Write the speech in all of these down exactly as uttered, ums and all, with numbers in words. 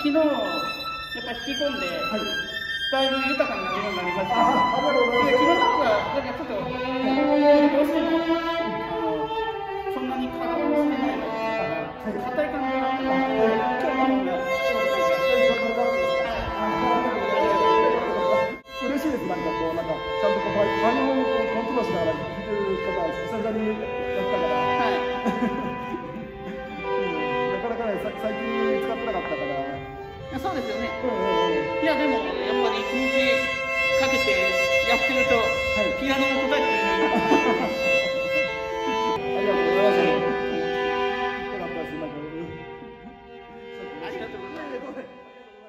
昨日やっぱ引き込んで、はい、だいぶ豊かになるようになりました。あ、ありがとうございます。昨日の方がなんかちょっとどうしてもあのそんなに稼働してないので、硬い感じがあったので、今日の方が嬉しいです。なんかこうなんかちゃんとこうバイオをコントロールしながら弾く方久々にやったから。はい。なかなかね最近使ってなかったから。 そうですよね。いやでもやっぱり一日かけてやってると、はい、ピアノも答えてくれる。 ありがとうございます。よかったです。なんかありがとうございます。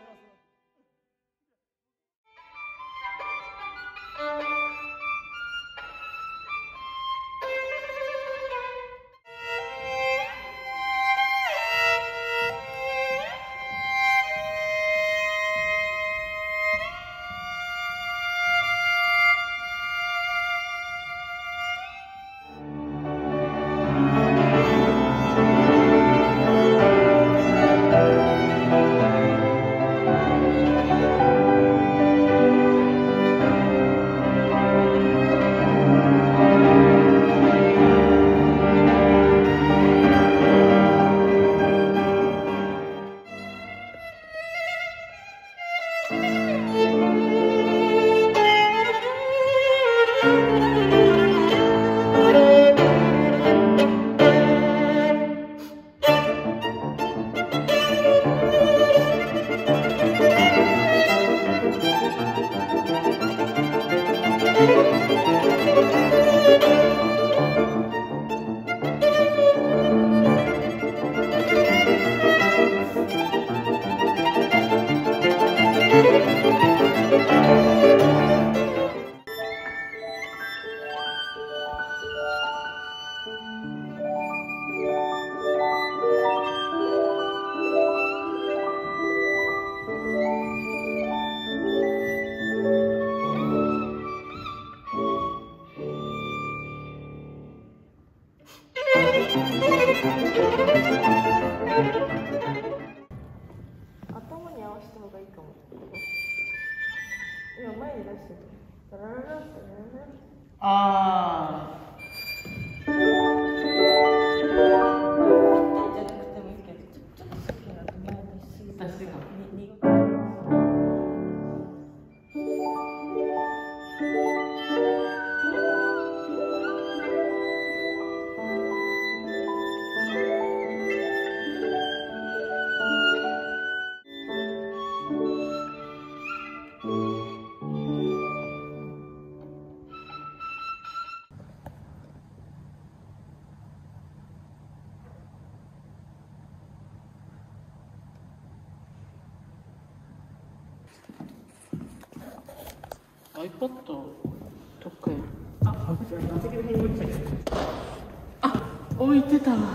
頭に合わせた方がいいかも。今前に出してる。ダラララダラララ。 ああ。 ぴったりじゃなくてもいいけど、ちょっと好きな組み合わせしすぎた。 確かに。 に iPad どっかへ。あ、あ、置いてたわ。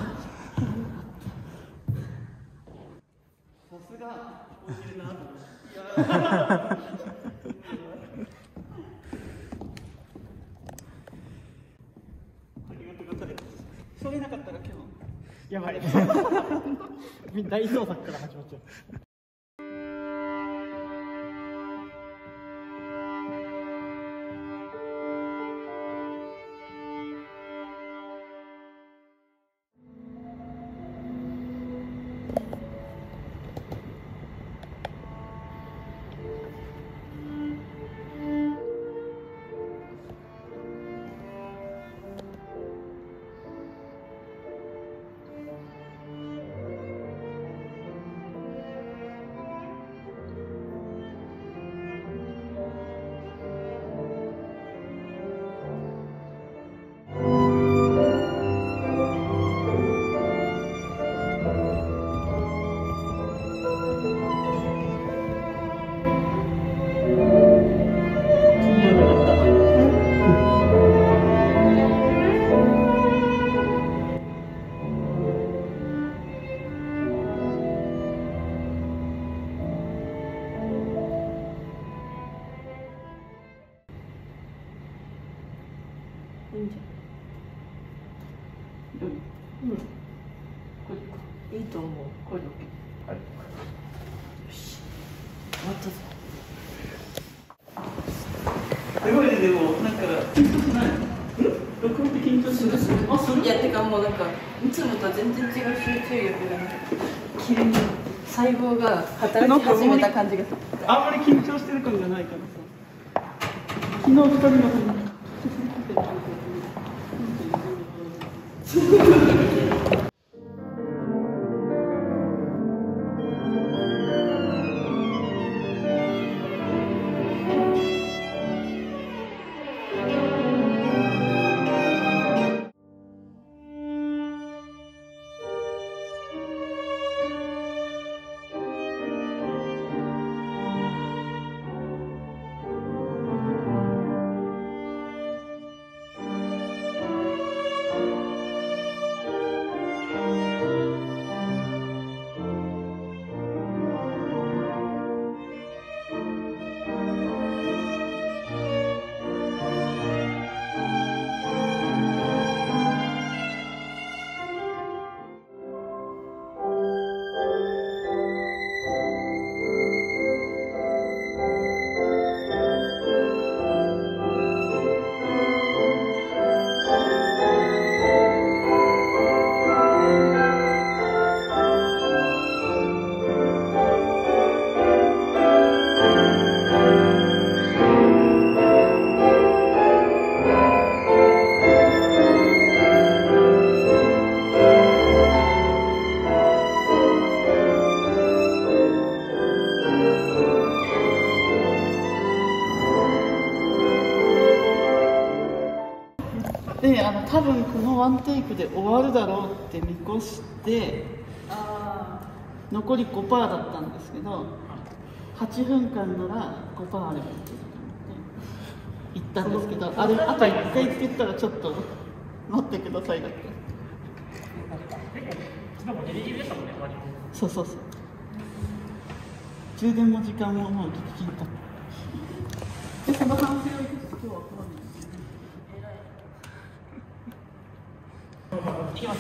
さすが置いてるなと思って。ありがとうございます。それなかったら今日やばい。大捜索から始まっちゃう。 いいんじゃない。うん。これか。いいと思う。これで OK。はい。よし。 すごいね、でも、なんか、緊張しない。録音って緊張しない。あ、する。 いや、てかもうなんか、いつもとは全然違う集中力が、急に細胞が働き始めた感じがする。 あんまり緊張してる感がないからさ。昨日二人の。で、あの多分このワンテイクで終わるだろうって見越して残り ごパーセント だったんですけど、はちふんかんなら ごパーセント あればいけると思って行ったんですけど、あれあといっかいって言ったらちょっと待ってくださいだって。そうそうそう、充電も時間ももうギリギリだった。でその反省を生かして今日はこの行きます。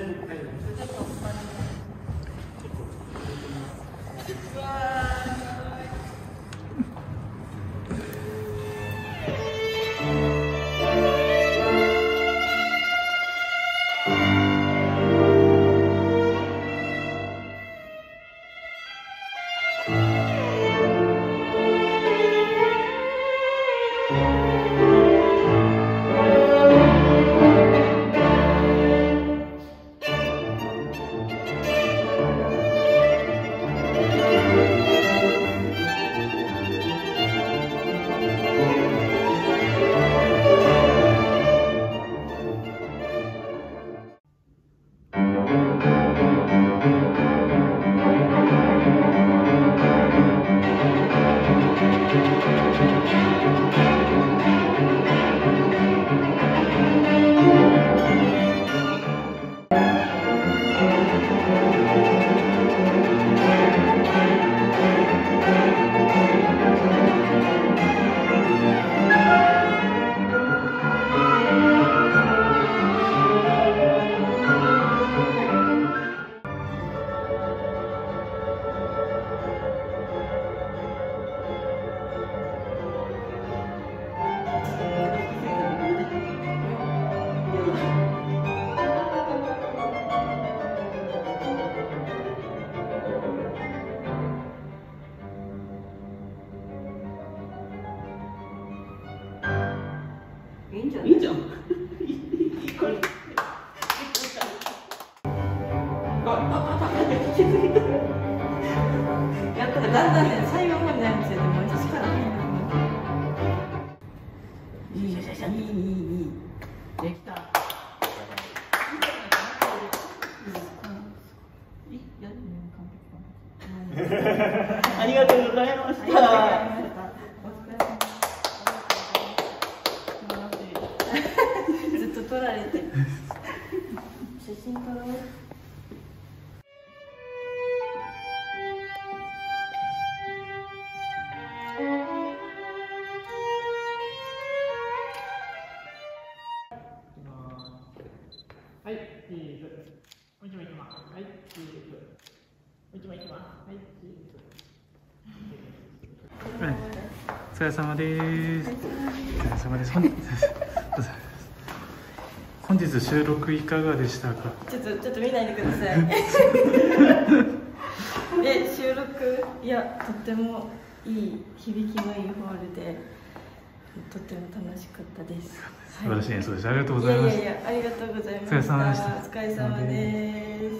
いいんじゃん。いいじゃん。これ。やったらだんだんね、最後までやるんですよ。もう私からね。いいいいいいいい。できた。ありがとうございました。撮られて写真撮ろう。はい、チーズ。もう一枚いきます。はい、チーズ。もう一枚いきます。はい、チーズ。 疲れ様です。お疲れ様です。本日本日収録いかがでしたか。 ちょっとちょっと見ないでください。え、収録いやとってもいい響きのいいホールでとっても楽しかったです。 素晴らしい演奏でした。ありがとうございました。 いやいやいやありがとうございました。 お疲れ様でした。 お疲れ様です。